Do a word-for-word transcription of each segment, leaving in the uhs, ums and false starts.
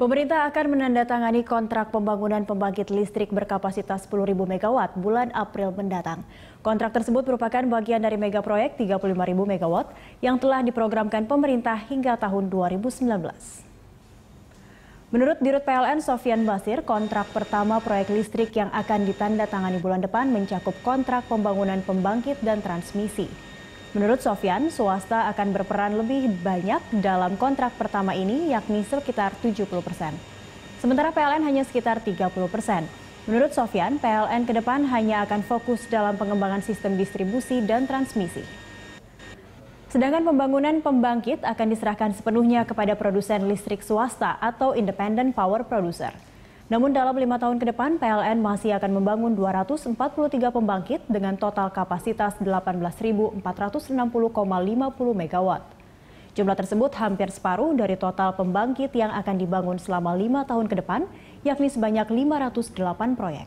Pemerintah akan menandatangani kontrak pembangunan pembangkit listrik berkapasitas sepuluh ribu megawatt bulan April mendatang. Kontrak tersebut merupakan bagian dari megaproyek tiga puluh lima ribu megawatt yang telah diprogramkan pemerintah hingga tahun dua ribu sembilan belas. Menurut Dirut P L N Sofyan Basir, kontrak pertama proyek listrik yang akan ditandatangani bulan depan mencakup kontrak pembangunan pembangkit dan transmisi. Menurut Sofyan, swasta akan berperan lebih banyak dalam kontrak pertama ini, yakni sekitar tujuh puluh persen. Sementara P L N hanya sekitar tiga puluh persen. Menurut Sofyan, P L N ke depan hanya akan fokus dalam pengembangan sistem distribusi dan transmisi. Sedangkan pembangunan pembangkit akan diserahkan sepenuhnya kepada produsen listrik swasta atau Independent Power Producer. Namun dalam lima tahun ke depan, P L N masih akan membangun dua ratus empat puluh tiga pembangkit dengan total kapasitas delapan belas ribu empat ratus enam puluh koma lima puluh megawatt. Jumlah tersebut hampir separuh dari total pembangkit yang akan dibangun selama lima tahun ke depan, yakni sebanyak lima ratus delapan proyek.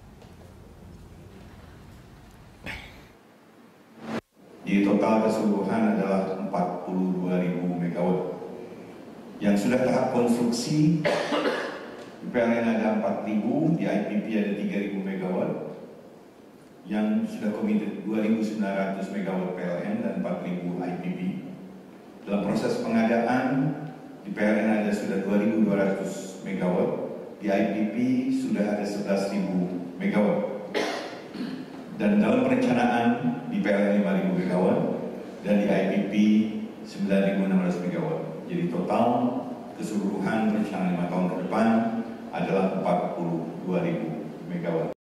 Di total keseluruhan adalah empat puluh dua ribu megawatt. Yang sudah tahap konstruksi, di P L N ada empat ribu, di I P P ada tiga ribu megawatt, yang sudah komited dua ribu sembilan ratus megawatt P L N dan empat ribu I P P. Dalam proses pengadaan, di P L N ada sudah dua ribu dua ratus megawatt, di I P P sudah ada sebelas ribu megawatt. Dan dalam perencanaan di P L N lima ribu megawatt dan di I P P sembilan ribu enam ratus megawatt. Jadi total keseluruhan perencanaan lima tahun ke depan adalah empat puluh dua ribu megawatt.